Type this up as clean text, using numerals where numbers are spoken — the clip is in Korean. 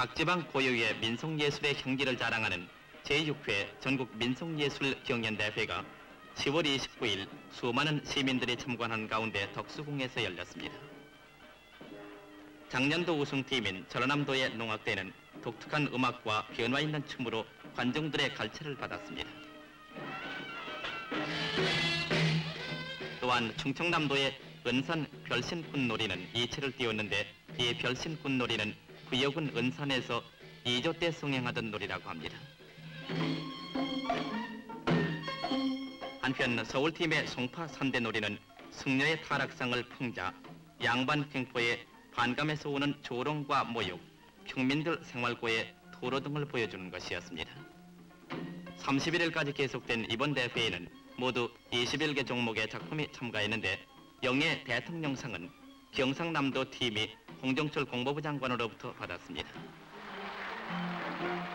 각 지방 고유의 민속예술의 향기를 자랑하는 제6회 전국 민속예술 경연대회가 10월 29일 수많은 시민들이 참관한 가운데 덕수궁에서 열렸습니다. 작년도 우승팀인 전라남도의 농악대는 독특한 음악과 변화 있는 춤으로 관중들의 갈채를 받았습니다. 또한 충청남도의 은산 별신꾼놀이는 이치를 띄웠는데 이 별신꾼놀이는 구역은 은산에서 2조 때 성행하던 놀이라고 합니다. 한편 서울팀의 송파 산대놀이는 승려의 타락상을 풍자, 양반 횡포의 반감에서 오는 조롱과 모욕, 평민들 생활고의 토로 등을 보여주는 것이었습니다. 31일까지 계속된 이번 대회에는 모두 21개 종목의 작품이 참가했는데 영예 대통령상은 경상남도 팀이 홍정철 공보부 장관으로부터 받았습니다.